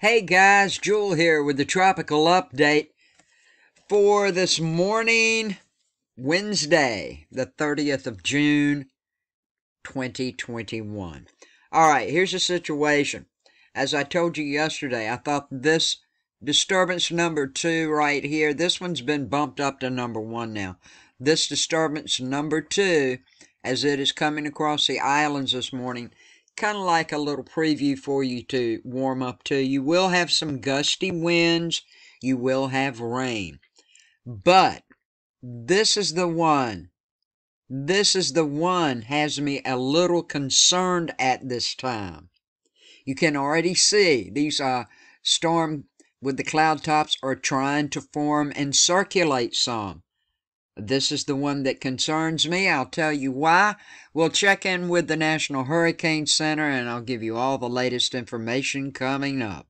Hey guys, Jewel here with the tropical update for this morning, Wednesday, the 30th of June, 2021. Alright, here's the situation. As I told you yesterday, I thought this disturbance number 2 right here, this one's been bumped up to number 1 now. This disturbance number 2, as it is coming across the islands this morning, kind of like a little preview for you to warm up to. You will have some gusty winds. You will have rain. But this is the one. This is the one has me a little concerned at this time. You can already see these storm with the cloud tops are trying to form and circulate some. This is the one that concerns me. I'll tell you why. We'll check in with the National Hurricane Center, and I'll give you all the latest information coming up.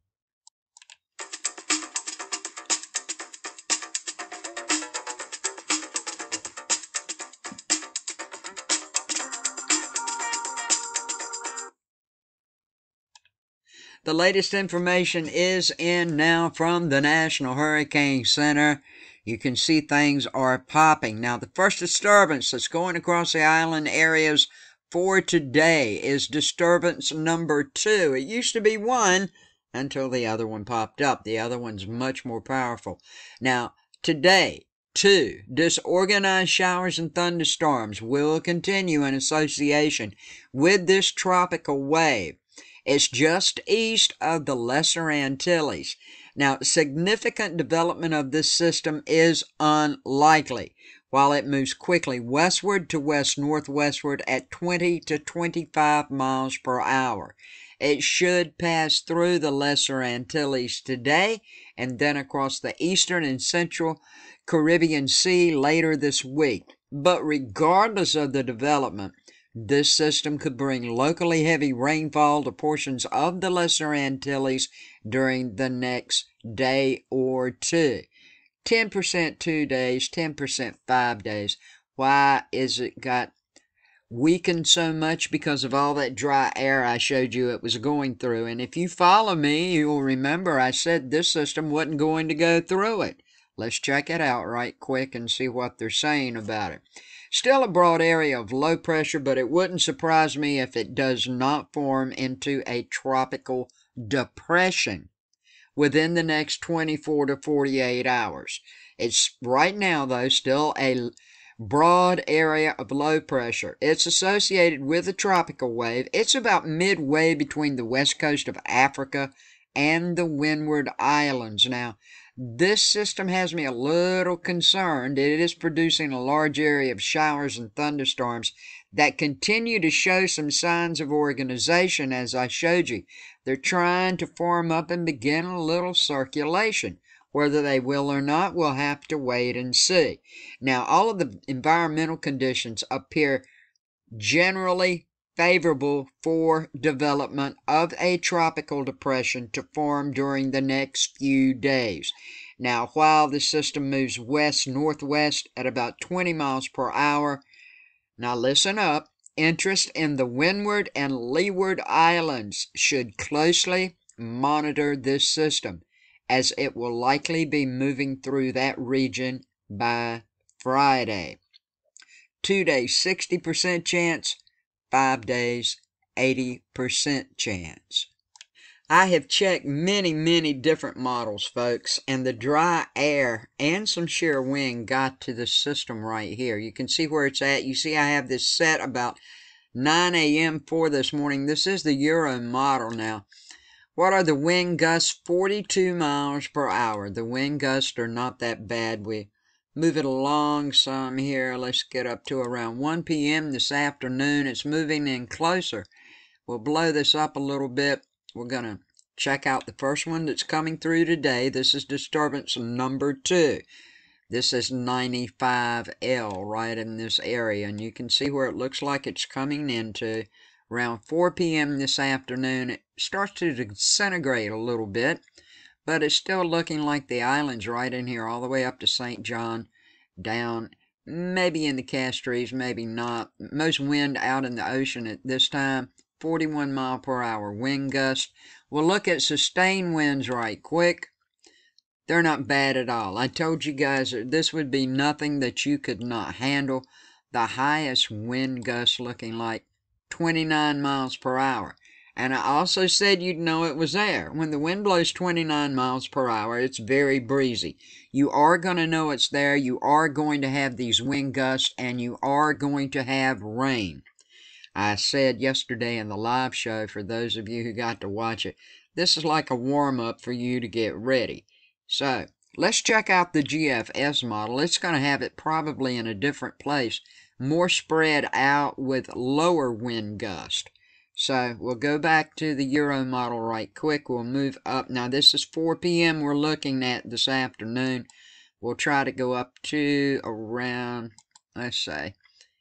The latest information is in now from the National Hurricane Center. You can see things are popping. Now, the first disturbance that's going across the island areas for today is disturbance number 2. It used to be 1 until the other one popped up. The other one's much more powerful. Now, today, 2 disorganized showers and thunderstorms will continue in association with this tropical wave. It's just east of the Lesser Antilles. Now, significant development of this system is unlikely, while it moves quickly westward to west-northwestward at 20 to 25 miles per hour. It should pass through the Lesser Antilles today and then across the eastern and central Caribbean Sea later this week. But regardless of the development, this system could bring locally heavy rainfall to portions of the Lesser Antilles during the next day or two. 10% 2 days, 10% 5 days. Why is it got weakened so much? Because of all that dry air I showed you it was going through. And if you follow me, you'll remember I said this system wasn't going to go through it. Let's check it out right quick and see what they're saying about it. Still a broad area of low pressure, but it wouldn't surprise me if it does not form into a tropical depression within the next 24 to 48 hours. It's right now, though, still a broad area of low pressure. It's associated with a tropical wave. It's about midway between the west coast of Africa and the Windward Islands. Now, this system has me a little concerned. It is producing a large area of showers and thunderstorms that continue to show some signs of organization, as I showed you. They're trying to form up and begin a little circulation. Whether they will or not, we'll have to wait and see. Now, all of the environmental conditions appear generally favorable for development of a tropical depression to form during the next few days. Now, while the system moves west-northwest at about 20 miles per hour, now listen up, interest in the Windward and Leeward Islands should closely monitor this system, as it will likely be moving through that region by Friday. 2 days, 60% chance. 5 days, 80% chance. I have checked many different models, folks, and the dry air and some shear wind got to the system right here. You can see where it's at. You see I have this set about 9 a.m. for this morning. This is the Euro model now. What are the wind gusts? 42 miles per hour. The wind gusts are not that bad. We move it along some here. Let's get up to around 1 p.m. this afternoon. It's moving in closer. We'll blow this up a little bit. We're going to check out the first one that's coming through today. This is disturbance number 2. This is 95L right in this area. And you can see where it looks like it's coming into. Around 4 p.m. this afternoon, it starts to disintegrate a little bit. But it's still looking like the islands right in here, all the way up to St. John, down, maybe in the Castries, maybe not. Most wind out in the ocean at this time, 41 mile per hour wind gust. We'll look at sustained winds right quick. They're not bad at all. I told you guys that this would be nothing that you could not handle. The highest wind gust looking like 29 miles per hour. And I also said you'd know it was there. When the wind blows 29 miles per hour, it's very breezy. You are going to know it's there. You are going to have these wind gusts, and you are going to have rain. I said yesterday in the live show, for those of you who got to watch it, this is like a warm-up for you to get ready. So, let's check out the GFS model. It's going to have it probably in a different place, more spread out with lower wind gust. So, we'll go back to the Euro model right quick. We'll move up. Now, this is 4 p.m. we're looking at this afternoon. We'll try to go up to around, let's say,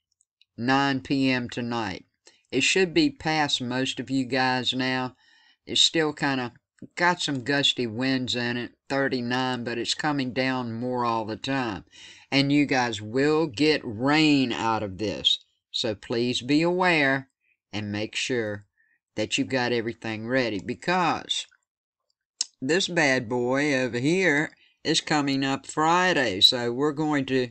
9 p.m. tonight. It should be past most of you guys now. It's still kind of got some gusty winds in it, 39, but it's coming down more all the time. And you guys will get rain out of this. So please be aware and make sure that you've got everything ready, because this bad boy over here is coming up Friday. So we're going to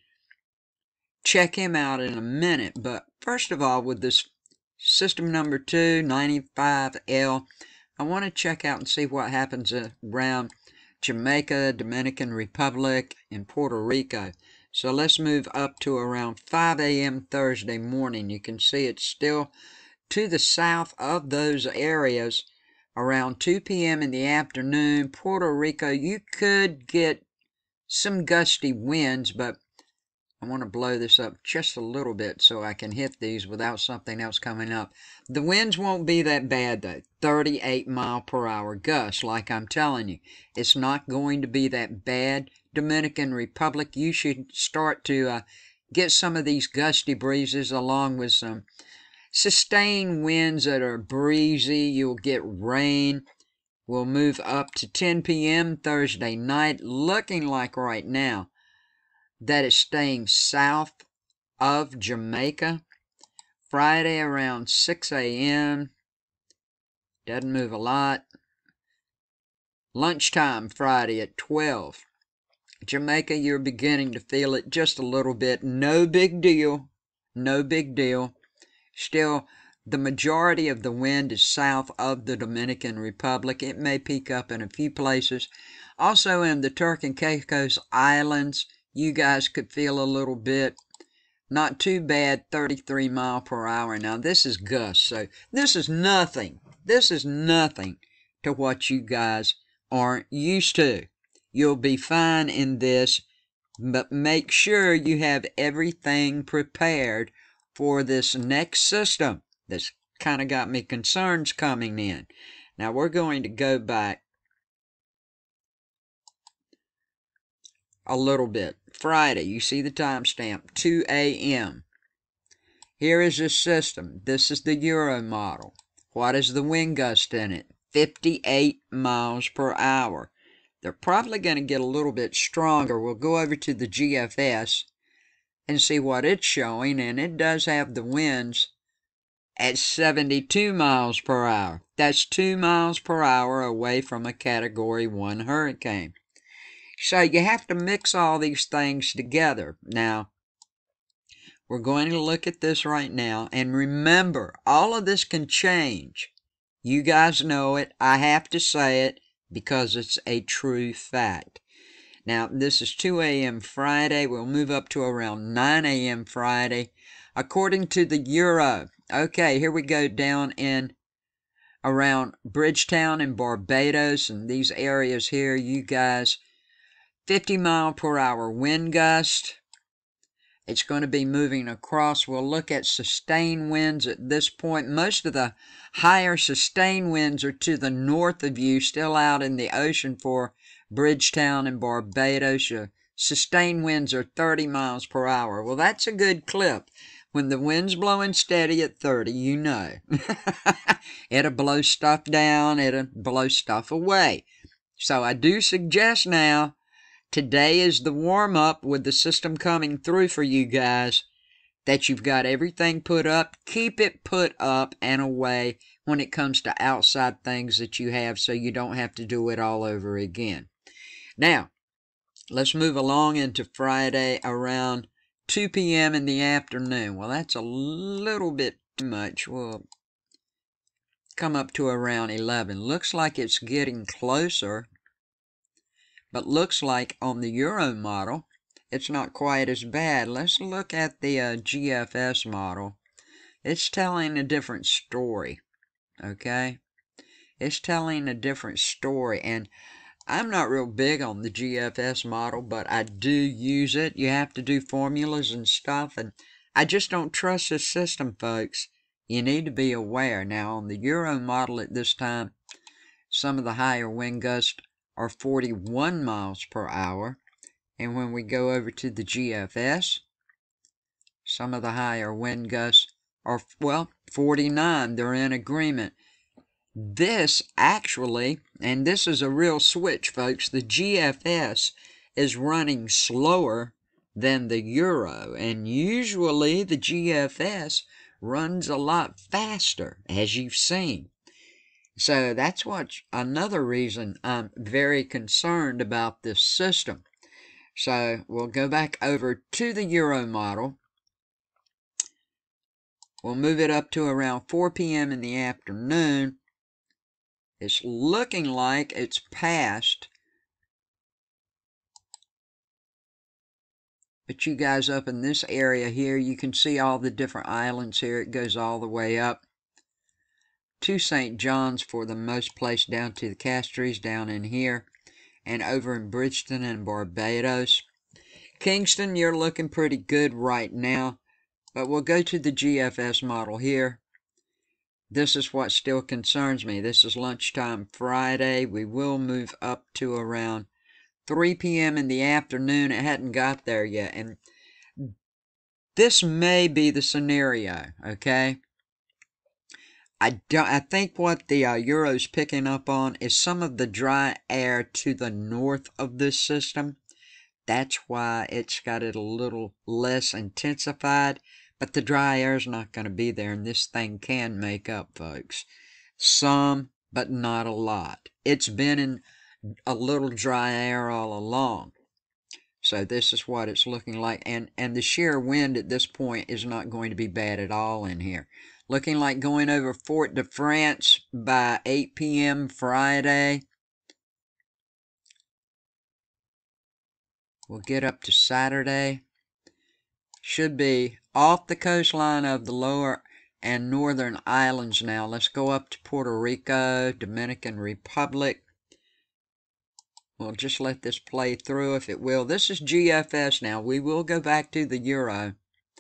check him out in a minute. But first of all, with this system number 2, 95L, I want to check out and see what happens around Jamaica, Dominican Republic, and Puerto Rico. So let's move up to around 5 a.m. Thursday morning. You can see it's still to the south of those areas. Around 2 p.m. in the afternoon, Puerto Rico, you could get some gusty winds, but I want to blow this up just a little bit so I can hit these without something else coming up. The winds won't be that bad though. 38 mile per hour gusts, like I'm telling you. It's not going to be that bad. Dominican Republic, you should start to get some of these gusty breezes along with some sustained winds that are breezy. You'll get rain. We'll move up to 10 p.m. Thursday night, looking like right now that it's staying south of Jamaica. Friday around 6 a.m. Doesn't move a lot. Lunchtime Friday at 12. Jamaica, you're beginning to feel it just a little bit. No big deal. No big deal. Still, the majority of the wind is south of the Dominican Republic. It may peak up in a few places. Also in the Turk and Caicos Islands, you guys could feel a little bit. Not too bad, 33 mile per hour. Now, this is gusts, so this is nothing. This is nothing to what you guys aren't used to. You'll be fine in this, but make sure you have everything prepared for this next system that's kind of got me concerns coming in. Now, we're going to go back a little bit. Friday, you see the timestamp, 2 a.m. Here is the system. This is the Euro model. What is the wind gust in it? 58 miles per hour. They're probably going to get a little bit stronger. We'll go over to the GFS and see what it's showing, and it does have the winds at 72 miles per hour. That's 2 miles per hour away from a Category 1 hurricane. So you have to mix all these things together. Now, we're going to look at this right now. And remember, all of this can change. You guys know it. I have to say it because it's a true fact. Now, this is 2 a.m. Friday. We'll move up to around 9 a.m. Friday. According to the Euro. Okay, here we go down in around Bridgetown and Barbados and these areas here. You guys, 50 mile per hour wind gust. It's going to be moving across. We'll look at sustained winds at this point. Most of the higher sustained winds are to the north of you, still out in the ocean for Bridgetown and Barbados. Sustained winds are 30 miles per hour. Well, that's a good clip. When the wind's blowing steady at 30, you know. It'll blow stuff down. It'll blow stuff away. So I do suggest now, today is the warm-up with the system coming through for you guys. that you've got everything put up. Keep it put up and away when it comes to outside things that you have, so you don't have to do it all over again. Now, let's move along into Friday around 2 p.m. in the afternoon. Well, that's a little bit too much. We'll come up to around 11. Looks like it's getting closer, but looks like on the Euro model, it's not quite as bad. Let's look at the GFS model. It's telling a different story, okay? It's telling a different story, and I'm not real big on the GFS model, but I do use it. You have to do formulas and stuff, and I just don't trust this system, folks. You need to be aware. Now, on the Euro model at this time, some of the higher wind gusts are 41 miles per hour. And when we go over to the GFS, some of the higher wind gusts are, well, 49. They're in agreement. This actually, and this is a real switch, folks, the GFS is running slower than the Euro. And usually the GFS runs a lot faster, as you've seen. So that's another reason I'm very concerned about this system. So we'll go back over to the Euro model. We'll move it up to around 4 p.m. in the afternoon. It's looking like it's past. But you guys up in this area here, you can see all the different islands here. It goes all the way up to St. John's for the most place, down to the Castries down in here, and over in Bridgeton and Barbados. Kingston, you're looking pretty good right now, but we'll go to the GFS model here. This is what still concerns me. This is lunchtime Friday. We will move up to around 3 p.m. in the afternoon. It hadn't got there yet, and this may be the scenario, okay? I think what the Euro's picking up on is some of the dry air to the north of this system. That's why it's got it a little less intensified, but the dry air is not going to be there, and this thing can make up, folks. Some, but not a lot. It's been in a little dry air all along. So this is what it's looking like, and the shear wind at this point is not going to be bad at all in here. Looking like going over Fort de France by 8 p.m. Friday. We'll get up to Saturday. Should be off the coastline of the lower and northern islands now. Let's go up to Puerto Rico, Dominican Republic. We'll just let this play through if it will. This is GFS now. We will go back to the Euro.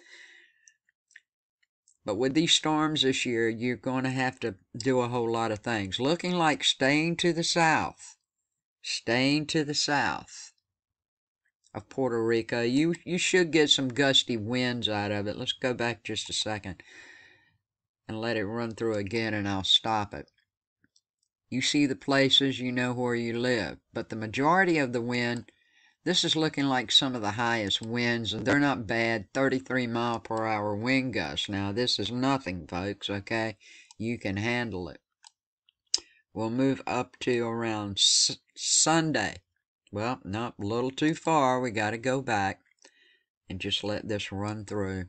But with these storms this year, you're going to have to do a whole lot of things. Looking like staying to the south. Staying to the south of Puerto Rico. You should get some gusty winds out of it. Let's go back just a second and let it run through again, and I'll stop it. You see the places, you know where you live. But the majority of the wind, this is looking like some of the highest winds, and they're not bad. 33 mile per hour wind gusts. Now, this is nothing, folks, okay? You can handle it. We'll move up to around Sunday. Well, not a little too far. We got to go back and just let this run through.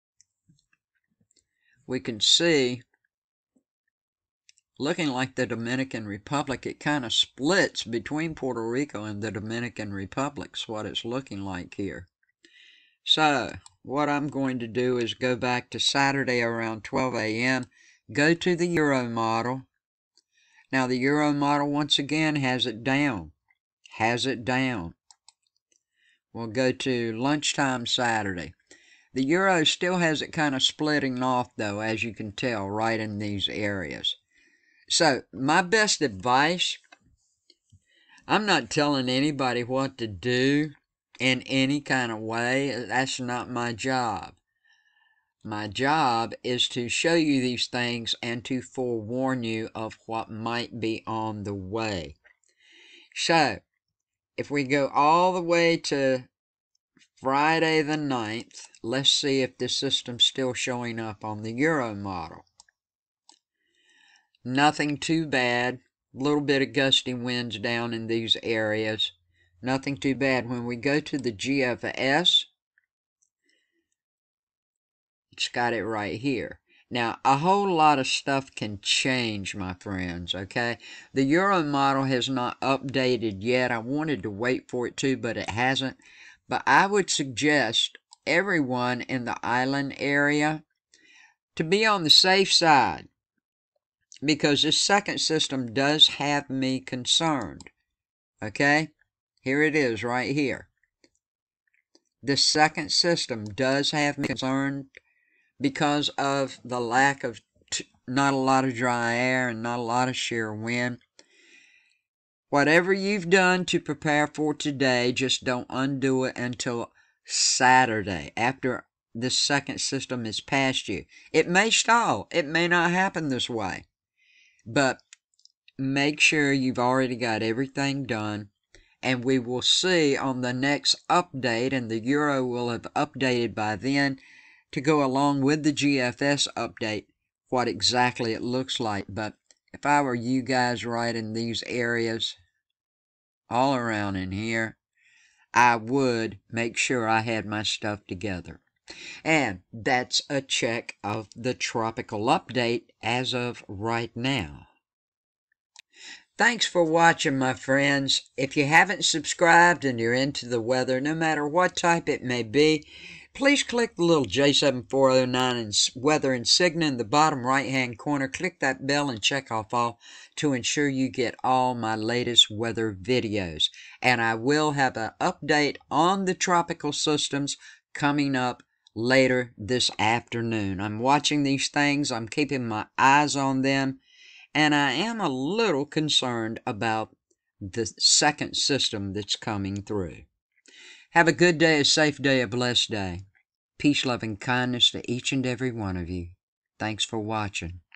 We can see, looking like the Dominican Republic, it kind of splits between Puerto Rico and the Dominican Republic. That's what it's looking like here. So, what I'm going to do is go back to Saturday around 12 a.m., go to the Euro model. Now, the Euro model, once again, has it down. Has it down. We'll go to lunchtime Saturday. The Euro still has it kind of splitting off, though, as you can tell, right in these areas. So, my best advice, I'm not telling anybody what to do in any kind of way. That's not my job. My job is to show you these things and to forewarn you of what might be on the way. So, if we go all the way to Friday the 9th. Let's see if this system's still showing up on the Euro model. Nothing too bad. A little bit of gusty winds down in these areas. Nothing too bad. When we go to the GFS, it's got it right here. Now, a whole lot of stuff can change, my friends, okay? The Euro model has not updated yet. I wanted to wait for it to, but it hasn't. But I would suggest everyone in the island area to be on the safe side, because this second system does have me concerned, okay? Here it is right here. This second system does have me concerned because of the lack of not a lot of dry air and not a lot of shear wind. Whatever you've done to prepare for today, just don't undo it until Saturday, after this second system is past you. It may stall. It may not happen this way. But make sure you've already got everything done. And we will see on the next update, and the Euro will have updated by then, to go along with the GFS update, what exactly it looks like. But if I were you guys right in these areas, all around in here, I would make sure I had my stuff together. And that's a check of the tropical update as of right now. Thanks for watching, my friends. If you haven't subscribed and you're into the weather, no matter what type it may be, please click the little J7409 and weather insignia in the bottom right-hand corner. Click that bell and check off all to ensure you get all my latest weather videos. And I will have an update on the tropical systems coming up later this afternoon. I'm watching these things. I'm keeping my eyes on them. And I am a little concerned about the second system that's coming through. Have a good day, a safe day, a blessed day. Peace, love, and kindness to each and every one of you. Thanks for watching.